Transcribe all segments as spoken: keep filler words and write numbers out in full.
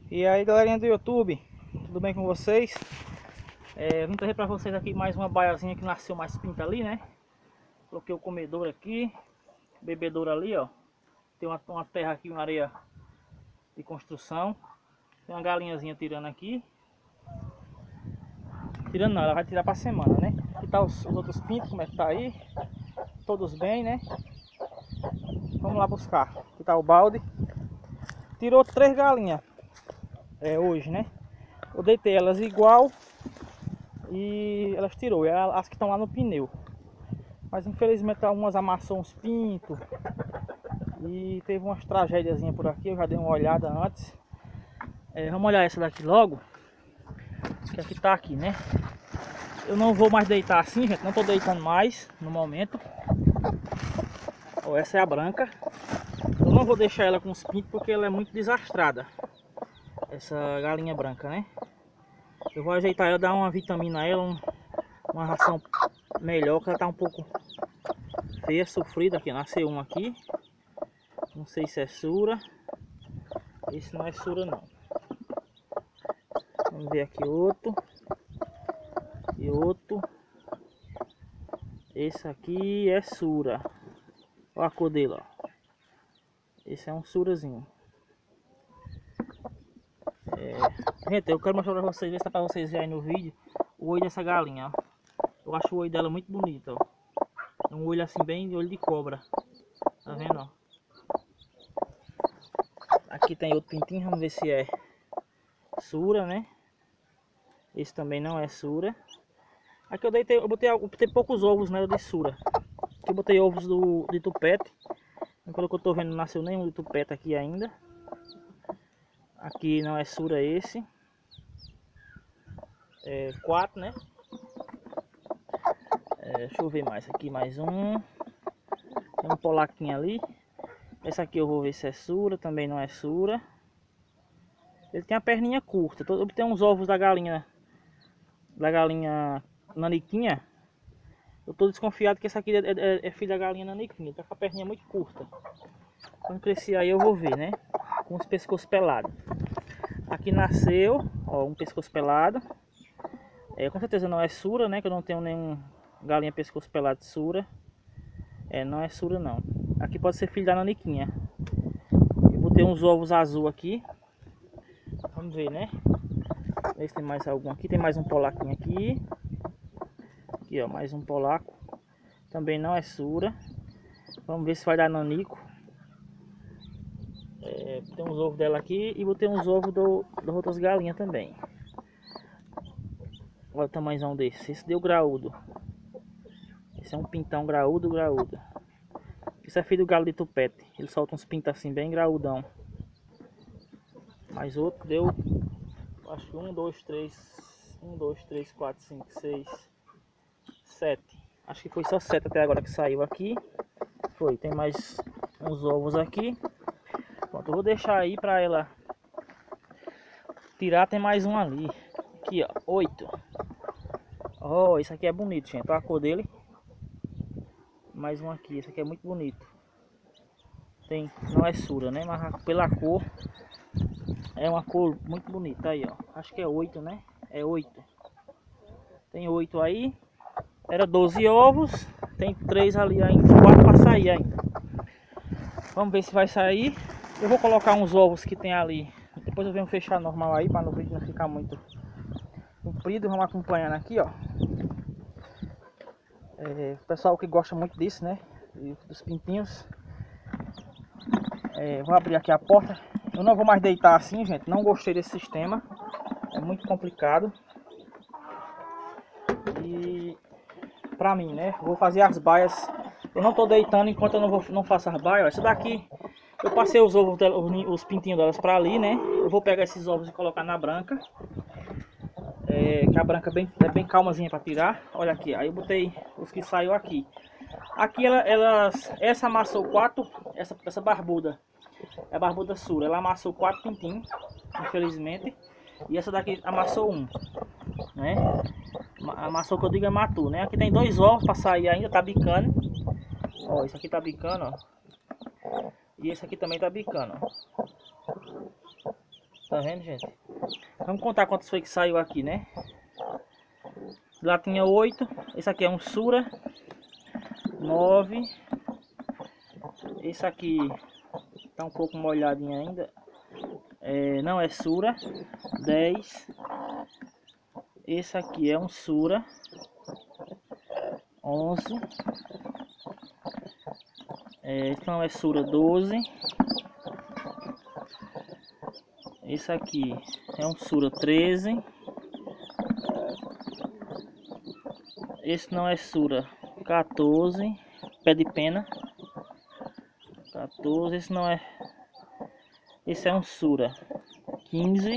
E aí, galerinha do YouTube, tudo bem com vocês? É, vim trazer para vocês aqui mais uma baiazinha que nasceu mais pinta ali, né? Coloquei o comedor aqui, bebedouro ali, ó. Tem uma, uma terra aqui, uma areia de construção. Tem uma galinhazinha tirando aqui. Tirando não, ela vai tirar pra semana, né? Aqui tá os, os outros pintos, como é que tá aí? Todos bem, né? Vamos lá buscar. Aqui tá o balde. Tirou três galinhas é, hoje, né? Eu deitei elas igual e elas tirou. E as que estão lá no pneu. Mas infelizmente algumas amassou uns pintos. E teve umas tragédiazinhas por aqui. Eu já dei uma olhada antes. É, vamos olhar essa daqui logo. Que aqui tá aqui, né? Eu não vou mais deitar assim, gente. Não tô deitando mais no momento. Ó, essa é a branca. Eu não vou deixar ela com os pintos porque ela é muito desastrada. Essa galinha branca, né? Eu vou ajeitar ela, dar uma vitamina a ela, um, uma ração melhor, que ela tá um pouco feia, sofrida. Aqui nasceu um aqui. Não sei se é sura. Esse não é sura não. Vamos ver aqui outro. E outro. Esse aqui é sura. Olha a cor dele, ó. Esse é um surazinho. É... Gente, eu quero mostrar pra vocês, ver se tá pra vocês verem aí no vídeo, o olho dessa galinha, ó. Eu acho o olho dela muito bonito, ó. É um olho assim bem de olho de cobra. Tá vendo, ó? Aqui tem outro pintinho, vamos ver se é sura, né? Esse também não é sura. Aqui eu deitei, eu botei, eu botei poucos ovos nela de sura. Aqui eu botei ovos do, de tupete. Pelo que eu tô vendo, não nasceu nenhum de tupete aqui ainda. Aqui não é sura esse. É quatro, né? É, deixa eu ver mais. Aqui mais um. Tem um polaquinho ali. Essa aqui eu vou ver se é sura. Também não é sura. Ele tem a perninha curta. Eu botei uns ovos da galinha. Da galinha naniquinha. Eu tô desconfiado que essa aqui é, é, é filho da galinha naniquinha. Tá com a perninha muito curta. Quando crescer aí eu vou ver, né? Com os pescoços pelados. Aqui nasceu, ó, um pescoço pelado. É, com certeza não é sura, né? Que eu não tenho nenhum galinha pescoço pelado de sura. É, não é sura não. Aqui pode ser filho da naniquinha. Eu botei uns ovos azul aqui. Vamos ver, né? Ver se tem mais algum aqui. Tem mais um polaquinho aqui. Aqui, ó, mais um polaco. Também não é sura. Vamos ver se vai dar nanico. É, tem uns ovos dela aqui e botei uns ovos do, das outras galinhas também. Olha o tamanhozão desse. Esse deu graúdo. Esse é um pintão graúdo, graúdo. Esse é filho do galo de tupete. Ele solta uns pintos assim bem graudão. Mais outro deu, acho que um, dois, três, um, dois, três, quatro, cinco, seis, sete. Acho que foi só sete até agora que saiu aqui. Foi, tem mais uns ovos aqui. Pronto, eu vou deixar aí pra ela tirar. Tem mais um ali. Aqui, ó, oito. Ó, oh, esse aqui é bonito, gente. Olha a cor dele. Mais um aqui, esse aqui é muito bonito. Tem, não é sura, né? Mas pela cor é uma cor muito bonita aí, ó. Acho que é oito, né? É oito. Tem oito aí. Era doze ovos. Tem três ali ainda, quatro para sair ainda. Vamos ver se vai sair. Eu vou colocar uns ovos que tem ali. Depois eu venho fechar normal aí para no vídeo não ficar muito comprido. Vamos acompanhando aqui, ó. É, o pessoal que gosta muito disso, né? E dos pintinhos. É, vou abrir aqui a porta. Eu não vou mais deitar assim, gente. Não gostei desse sistema. É muito complicado. E pra mim, né? Vou fazer as baias. Eu não tô deitando enquanto eu não, vou, não faço as baias. Essa daqui, eu passei os ovos dela, os, os pintinhos delas pra ali, né? Eu vou pegar esses ovos e colocar na branca. É, que a branca é bem, é bem calmazinha pra tirar. Olha aqui, aí eu botei os que saiu aqui. Aqui ela, elas, essa amassou quatro, essa, essa barbuda. É a barbuda sura. Ela amassou quatro pintinhos, infelizmente. E essa daqui amassou um, né? Amassou que eu digo é matou, né? Aqui tem dois ovos para sair ainda, tá bicando. Ó, esse aqui tá bicando, ó. E esse aqui também tá bicando, ó. Tá vendo, gente? Vamos contar quantos foi que saiu aqui, né? Lá tinha oito. Esse aqui é um Sura. Nove. Esse aqui tá um pouco molhadinho ainda. É, não é Sura. Dez. Esse aqui é um Sura. Onze. É, esse não é Sura. Doze. Esse aqui é um Sura. Treze. Esse não é Sura. quatorze. Pé de pena. quatorze. Esse não é. Esse é um Sura. quinze.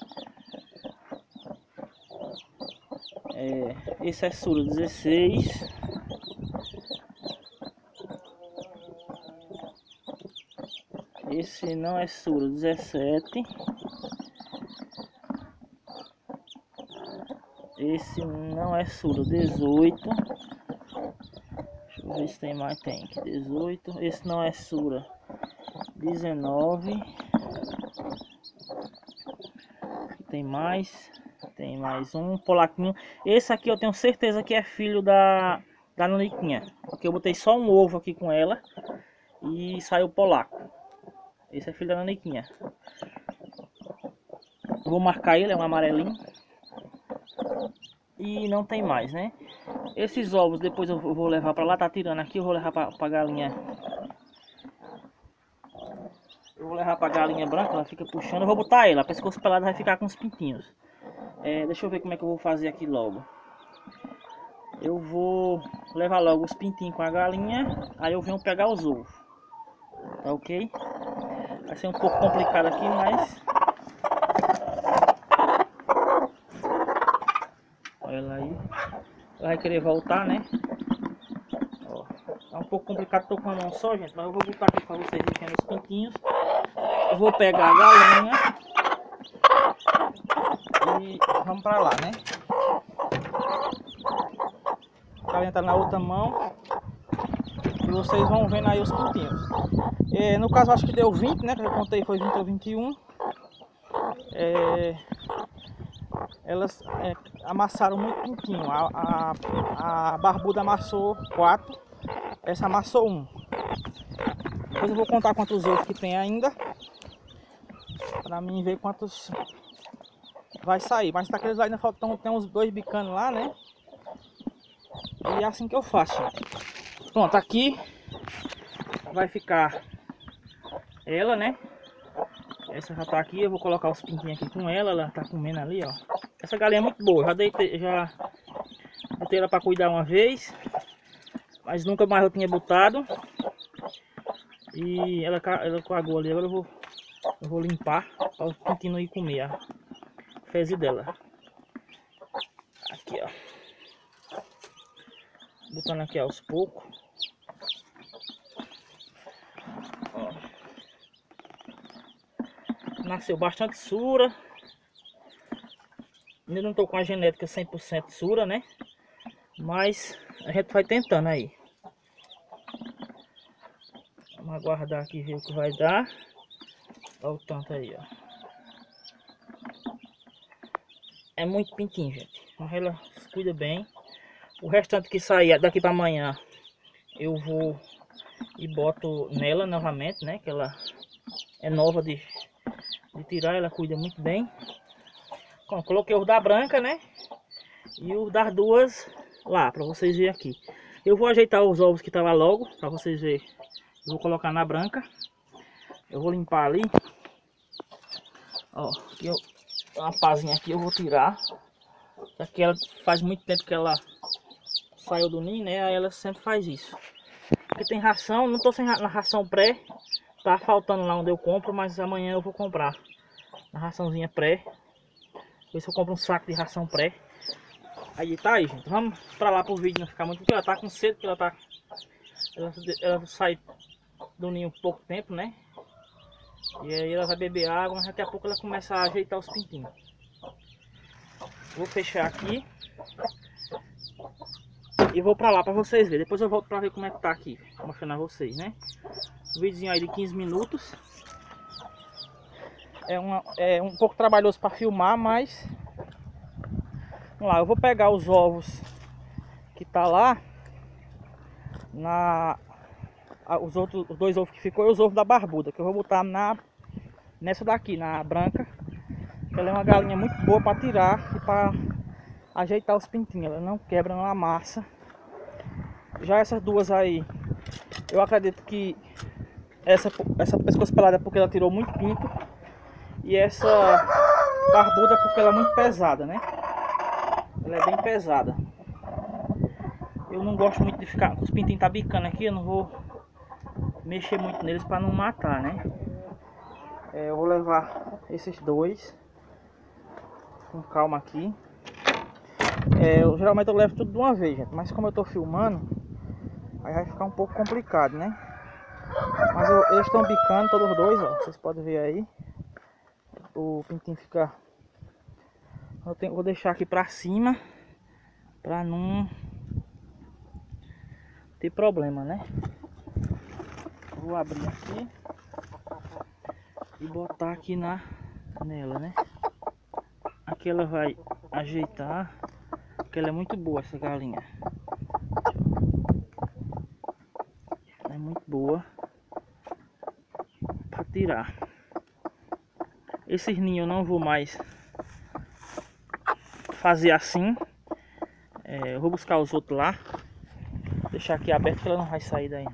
É, esse é Sura. dezesseis. Esse não é Sura. dezessete. Esse não é Sura. dezoito. Deixa eu ver se tem mais. Tem aqui. dezoito. Esse não é Sura. dezenove. Tem mais. Tem mais um polaquinho. Esse aqui eu tenho certeza que é filho da, da naniquinha. Porque eu botei só um ovo aqui com ela. E saiu polaco. Esse é filho da naniquinha. Eu vou marcar ele, é um amarelinho. E não tem mais, né? Esses ovos depois eu vou levar pra lá. Tá tirando aqui, eu vou levar pra, pra galinha. Eu vou levar pra galinha branca, ela fica puxando. Eu vou botar ela, a pescoço pelado vai ficar com os pintinhos. É, deixa eu ver como é que eu vou fazer aqui logo. Eu vou levar logo os pintinhos com a galinha. Aí eu venho pegar os ovos. Tá ok? Vai ser um pouco complicado aqui, mas... Olha ela aí. Ela vai querer voltar, né? Ó, tá um pouco complicado, tô com a mão só, gente. Mas eu vou botar aqui pra vocês mexendo os pintinhos. Eu vou pegar a galinha. E vamos pra lá, né? A galinha tá na outra mão. E vocês vão vendo aí os pintinhos. É, no caso acho que deu vinte, né? Que eu contei foi vinte ou vinte e um. É, elas é, amassaram muito pintinho. A, a, a barbuda amassou quatro. Essa amassou um. Depois eu vou contar quantos ovos que tem ainda. Pra mim ver quantos vai sair. Mas daqueles lá ainda faltam, tem uns dois bicanos lá, né? E é assim que eu faço, gente. Pronto, aqui vai ficar ela, né? Essa já tá aqui, eu vou colocar os pintinhos aqui com ela. Ela tá comendo ali, ó. Essa galinha é muito boa, já deitei, já botei ela pra cuidar uma vez, mas nunca mais eu tinha botado. E ela, ela cagou ali, agora eu vou, eu vou limpar para os pintinhos não ir comer a fezes dela. Aqui, ó. Botando aqui aos poucos. Ó. Nasceu bastante Sura. Ainda não tô com a genética cem por cento Sura, né? Mas a gente vai tentando aí. Vamos aguardar aqui ver o que vai dar. Olha o tanto aí, ó. É muito pintinho, gente. Mas ela se cuida bem. O restante que sair daqui para amanhã eu vou e boto nela novamente, né? Que ela é nova de, de tirar, ela cuida muito bem. Bom, coloquei os da branca, né? E os das duas lá, para vocês verem aqui. Eu vou ajeitar os ovos que tava logo, para vocês verem. Eu vou colocar na branca. Eu vou limpar ali. Ó, aqui eu, uma pazinha aqui eu vou tirar. Aqui ela faz muito tempo que ela saiu do ninho, né? Aí ela sempre faz isso. Aqui tem ração, não tô sem ra ração pré. Tá faltando lá onde eu compro, mas amanhã eu vou comprar uma raçãozinha pré. Ver se eu compro um saco de ração pré. Aí tá aí, gente. Vamos pra lá pro vídeo não ficar muito. Porque ela tá com sede, porque ela tá. Ela, ela sai do ninho pouco tempo, né? E aí ela vai beber água, mas daqui a pouco ela começa a ajeitar os pintinhos. Vou fechar aqui. E vou pra lá pra vocês verem. Depois eu volto pra ver como é que tá aqui. Mostrando a vocês, né? Um videozinho aí de quinze minutos. é, uma, é um pouco trabalhoso para filmar, mas vamos lá, eu vou pegar os ovos que tá lá na os outros os dois ovos que ficou e os ovos da barbuda, que eu vou botar na nessa daqui, na branca. Ela é uma galinha muito boa para tirar e para ajeitar os pintinhos, ela não quebra, não amassa. Já essas duas aí, eu acredito que essa, essa pescoço pelada é porque ela tirou muito pinto, e essa barbuda é porque ela é muito pesada, né? Ela é bem pesada. Eu não gosto muito de ficar com os pintinhos tá bicando aqui, eu não vou mexer muito neles para não matar, né? É, eu vou levar esses dois com calma aqui. É, eu, geralmente eu levo tudo de uma vez, gente, mas como eu tô filmando, aí vai ficar um pouco complicado, né? Mas eu, eles estão bicando todos os dois, ó, vocês podem ver aí. O pintinho fica... Eu tenho, vou deixar aqui pra cima pra não ter problema, né? Vou abrir aqui e botar aqui na nela, né? Aqui ela vai ajeitar, porque ela é muito boa, essa galinha. Ela é muito boa para tirar. Esses ninhos eu não vou mais fazer assim. É, eu vou buscar os outros lá. Vou deixar aqui aberto que ela não vai sair daí.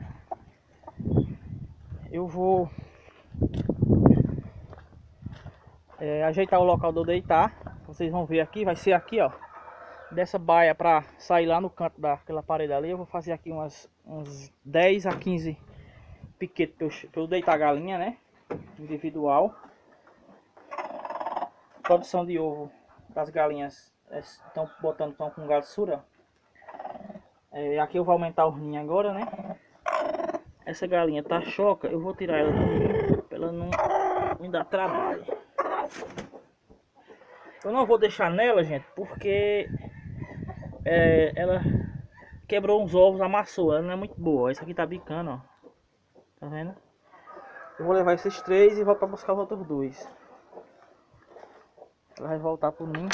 Eu vou é, ajeitar o local de eu deitar. Vocês vão ver aqui, vai ser aqui, ó. Dessa baia para sair lá no canto daquela parede ali. Eu vou fazer aqui umas, uns dez a quinze piquetes para eu, eu deitar a galinha, né? Individual. Produção de ovo das galinhas estão botando estão com galçura. É, aqui eu vou aumentar o ninho agora, né? Essa galinha tá choca, eu vou tirar ela do ninho para ela não me dar trabalho. Eu não vou deixar nela, gente, porque é, ela quebrou uns ovos, amassou, ela não é muito boa. Essa aqui tá bicando, ó. Tá vendo? Eu vou levar esses três e volto para buscar os outros dois. Ela vai voltar pro ninho.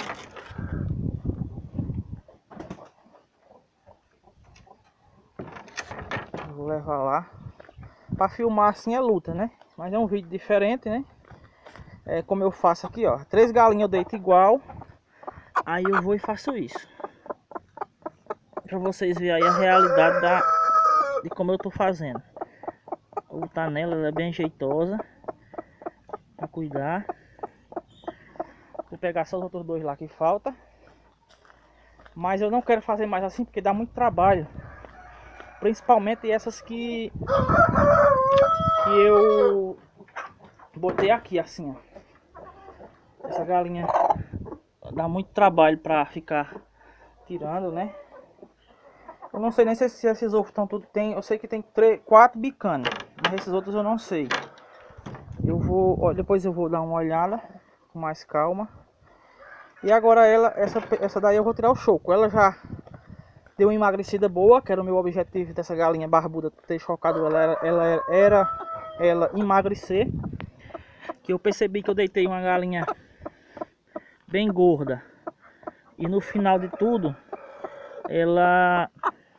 Eu vou levar lá. Para filmar assim é luta, né? Mas é um vídeo diferente, né? É como eu faço aqui, ó. Três galinhas eu deito igual. Aí eu vou e faço isso. Para vocês verem aí a realidade da, de como eu tô fazendo. Vou botar nela, ela é bem jeitosa. Para cuidar. Vou pegar só os outros dois lá que falta. Mas eu não quero fazer mais assim porque dá muito trabalho. Principalmente essas que que eu botei aqui assim, ó. Essa galinha dá muito trabalho para ficar tirando, né? Eu não sei nem se esses ovos estão tudo tem, eu sei que tem três, quatro bicanas, mas esses outros eu não sei. Eu vou, ó, depois eu vou dar uma olhada com mais calma. E agora ela, essa, essa daí eu vou tirar o choco. Ela já deu uma emagrecida boa, que era o meu objetivo dessa galinha barbuda, ter chocado ela, era, ela era, era ela emagrecer. Que eu percebi que eu deitei uma galinha bem gorda. E no final de tudo, ela...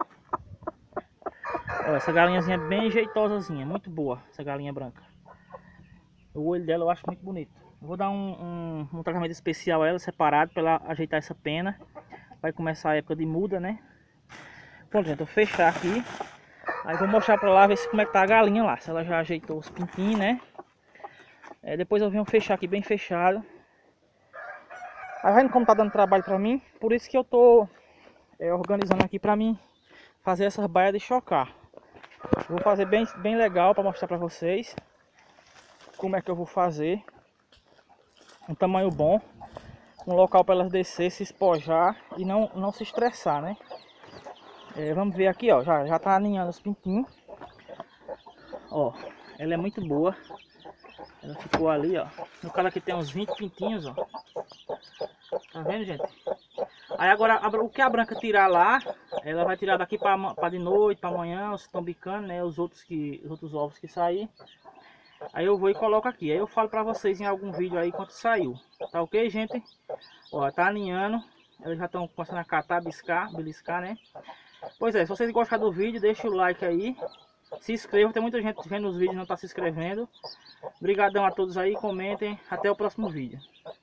Ó, essa galinhazinha é bem jeitosazinha, muito boa, essa galinha branca. O olho dela eu acho muito bonito. Vou dar um, um, um tratamento especial a ela, separado, para ela ajeitar essa pena. Vai começar a época de muda, né? Pronto, gente, eu vou fechar aqui. Aí vou mostrar pra lá, ver se como é que tá a galinha lá. Se ela já ajeitou os pintinhos, né? É, depois eu venho fechar aqui bem fechado. Aí vendo como tá dando trabalho pra mim. Por isso que eu tô é, organizando aqui pra mim fazer essas baias de chocar. Vou fazer bem, bem legal pra mostrar pra vocês como é que eu vou fazer. Um tamanho bom. Um local para elas descer, se espojar e não, não se estressar, né? É, vamos ver aqui, ó. Já, já tá aninhando os pintinhos. Ó, ela é muito boa. Ela ficou ali, ó. No caso aqui tem uns vinte pintinhos, ó. Tá vendo, gente? Aí agora, o que a branca tirar lá, ela vai tirar daqui para de noite, para amanhã. Os estão bicando, né? Os outros, que, os outros ovos que sair. Aí eu vou e coloco aqui. Aí eu falo pra vocês em algum vídeo aí quanto saiu. Tá ok, gente? Ó, tá aninhando. Eles já estão começando a catar, biscar, beliscar, né? Pois é, se vocês gostaram do vídeo, deixa o like aí. Se inscreva, tem muita gente vendo os vídeos e não tá se inscrevendo. Obrigadão a todos aí, comentem. Até o próximo vídeo.